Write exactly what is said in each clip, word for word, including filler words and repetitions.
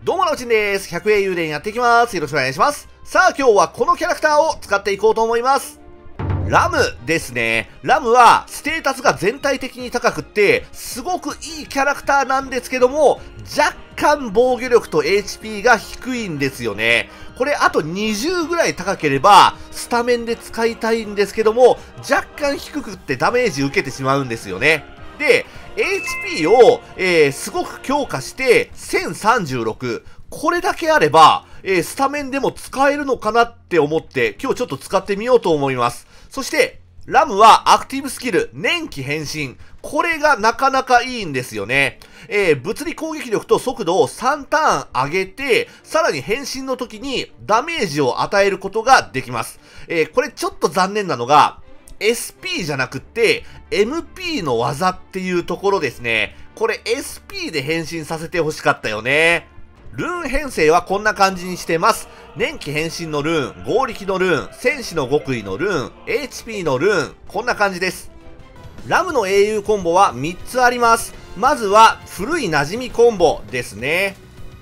どうもなおちんです。ひゃくえん幽霊やっていきます。よろしくお願いします。さあ今日はこのキャラクターを使っていこうと思います。ラムですね。ラムはステータスが全体的に高くって、すごくいいキャラクターなんですけども、若干防御力と エイチピー が低いんですよね。これあとにじゅうぐらい高ければ、スタメンで使いたいんですけども、若干低くってダメージ受けてしまうんですよね。で、エイチピー を、えー、すごく強化してせんさんじゅうろく。これだけあれば、えー、スタメンでも使えるのかなって思って、今日ちょっと使ってみようと思います。そして、ラムはアクティブスキル、年季変身。これがなかなかいいんですよね。えー、物理攻撃力と速度をさんターン上げて、さらに変身の時にダメージを与えることができます。えー、これちょっと残念なのが、エスピー じゃなくって、エムピー の技っていうところですね。これ エスピー で変身させてほしかったよね。ルーン編成はこんな感じにしてます。年季変身のルーン、合力のルーン、戦士の極意のルーン、エイチピー のルーン、こんな感じです。ラムの英雄コンボはみっつあります。まずは古い馴染みコンボですね。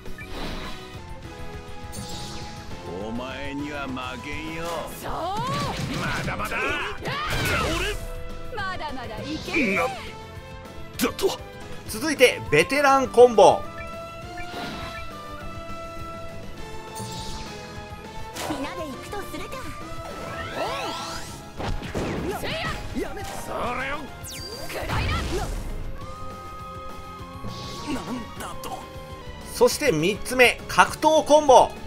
お前には負けんよ。 そう、 まだまだまだまだいける。 なんだと。 続いてベテランコンボ。 みんなで行くとするか。せいや、 やめそれをくらいな。 なんだと。 そしてみっつめ、格闘コンボ。 よ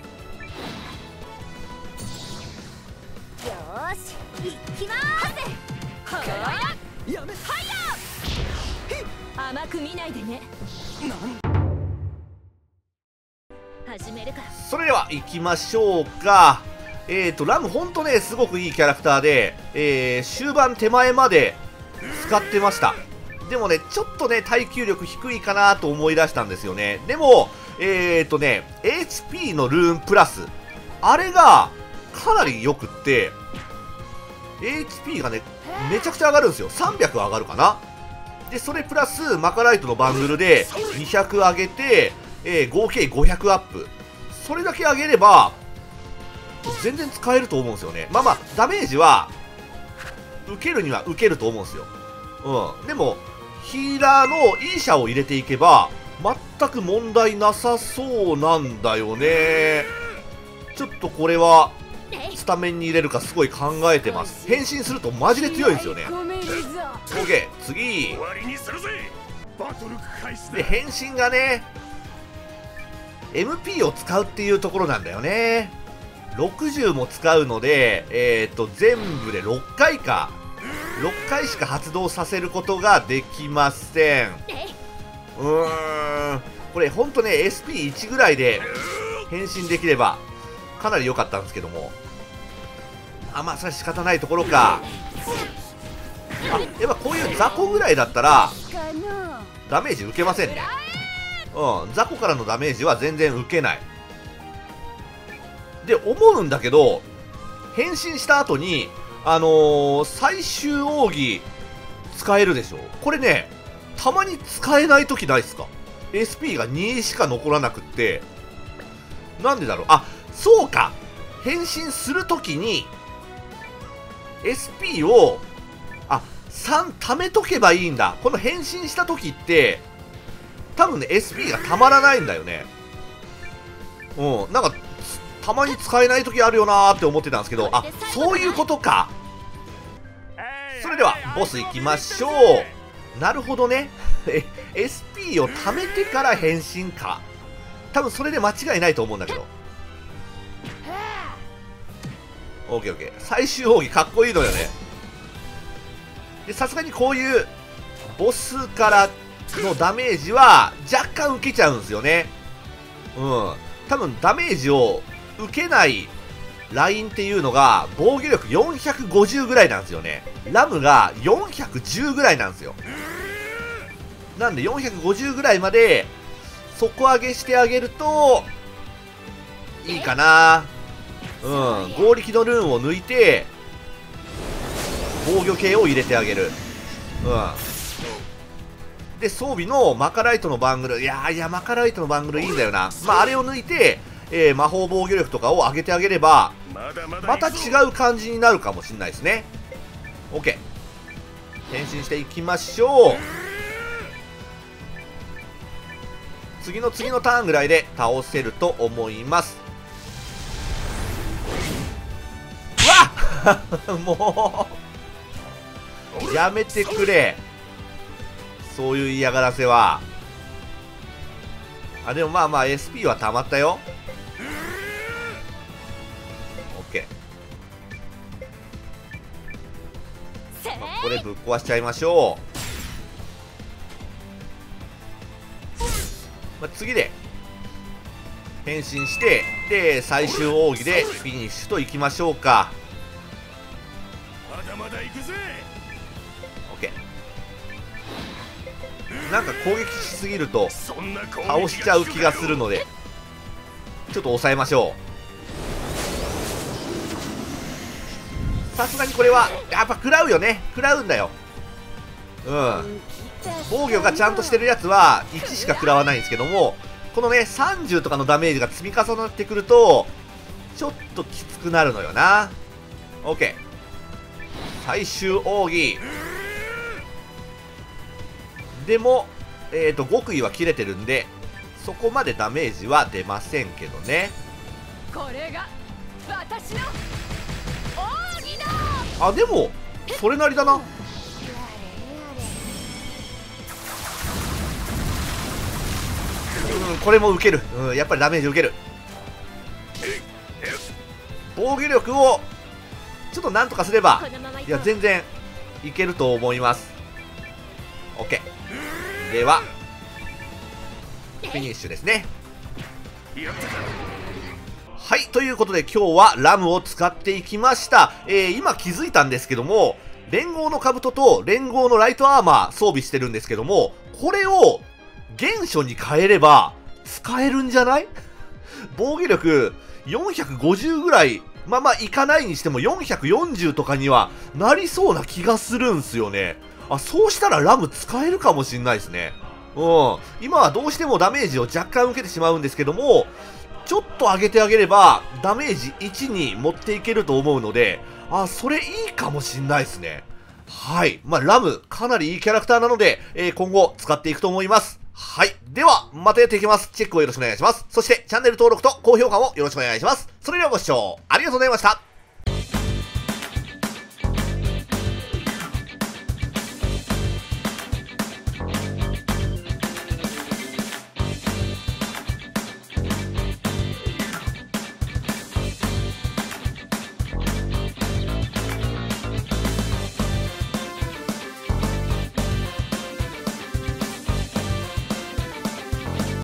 ーし、行きまーす。くらいな。 やめファイヤー。甘く見ないでね。 なん始めるか。 それでは行きましょうか。えーと、ラムほんとね、すごくいいキャラクターで、えー、終盤手前まで使ってました。でもね、ちょっとね、耐久力低いかなと思い出したんですよね。でも、えーとね、エイチピー のルーンプラス、あれがかなり良くって、エイチピー がね、めちゃくちゃ上がるんですよ。さんびゃく上がるかな。で、それプラス、マカライトのバングルでにひゃく上げて、えー、合計ごひゃくアップ。それだけ上げれば、全然使えると思うんですよね。まあまあ、ダメージは、受けるには受けると思うんですよ。うん。でも、ヒーラーのいい射を入れていけば、全く問題なさそうなんだよね。ちょっとこれは、スタメンに入れるかすごい考えてます。変身するとマジで強いんですよね。 ごめんぞ。 OK、次。 終わりにするぜ。バトル開始で、 だ。 変身がね、エムピー を使うっていうところなんだよね。ろくじゅうも使うので、えっと、全部でろっかいか。ろっかいしか発動させることができません。うーん。これほんとね、エスピーいち ぐらいで変身できれば、かなり良かったんですけども。あ、まあ、それは仕方ないところか。あ、やっぱこういう雑魚ぐらいだったら、 かな。 ダメージ受けませんね。うん、雑魚からのダメージは全然受けない。で、思うんだけど、変身した後に、あのー、最終奥義使えるでしょ。これね、たまに使えない時ないっすか？ エスピー がにしか残らなくって、なんでだろう。あ、そうか。変身する時に、エスピー を、あ、さん貯めとけばいいんだ。この変身した時って、多分ね、エスピー がたまらないんだよね。うん、なんか、たまに使えない時あるよなーって思ってたんですけど、あ、そういうことか。それでは、ボス行きましょう。なるほどね。エスピー を貯めてから変身か。多分それで間違いないと思うんだけど。オーケーオーケー。最終奥義かっこいいのよね。で、さすがにこういう、ボスからのダメージは若干受けちゃうんですよね。うん。多分ダメージを受けないラインっていうのが防御力よんひゃくごじゅうぐらいなんですよね。ラムがよんひゃくじゅうぐらいなんですよ。なんでよんひゃくごじゅうぐらいまで底上げしてあげるといいかな。うん。合力のルーンを抜いて防御系を入れてあげる。うん。 で、装備のマカライトのバングル。いやー、いや、マカライトのバングルいいんだよな。まあ、あれを抜いて、えー、魔法防御力とかを上げてあげれば、また違う感じになるかもしれないですね。OK。変身していきましょう。次の次のターンぐらいで倒せると思います。うわっもうやめてくれ、そういう嫌がらせは。あ、でもまあまあ エスピー は溜まったよ。 OK、まあ、これぶっ壊しちゃいましょう。まあ、次で変身してで最終奥義でフィニッシュといきましょうか。 まだまだ行くぜ。 OK。 なんか攻撃しすぎるとそんな攻撃倒しちゃう気がするのでちょっと抑えましょう。さすがにこれはやっぱ食らうよね。食らうんだよ。うん防御がちゃんとしてるやつはいちしか食らわないんですけども、このねさんじゅうとかのダメージが積み重なってくるとちょっときつくなるのよな。 OK。 最終奥義でも、えーと極意は切れてるんでそこまでダメージは出ませんけどね。 これが私の奥義だ。 あ、でもそれなりだな。うん、これも受ける、うん、やっぱりダメージ受ける。防御力をちょっとなんとかすればいや全然いけると思います。 OK。 ではフィニッシュですね。はい、ということで今日はラムを使っていきました。えー、今気づいたんですけども、連合の兜と連合のライトアーマー装備してるんですけども、これを原初に変えれば使えるんじゃない？防御力よんひゃくごじゅうぐらい、まあまあいかないにしてもよんひゃくよんじゅうとかにはなりそうな気がするんすよね。あ、そうしたらラム使えるかもしんないですね。うん。今はどうしてもダメージを若干受けてしまうんですけども、ちょっと上げてあげればダメージいちに持っていけると思うので、あ、それいいかもしんないですね。はい。まあ、ラム、かなりいいキャラクターなので、えー、今後使っていくと思います。はい。では、またやっていきます。チェックをよろしくお願いします。そして、チャンネル登録と高評価もよろしくお願いします。それではご視聴ありがとうございました。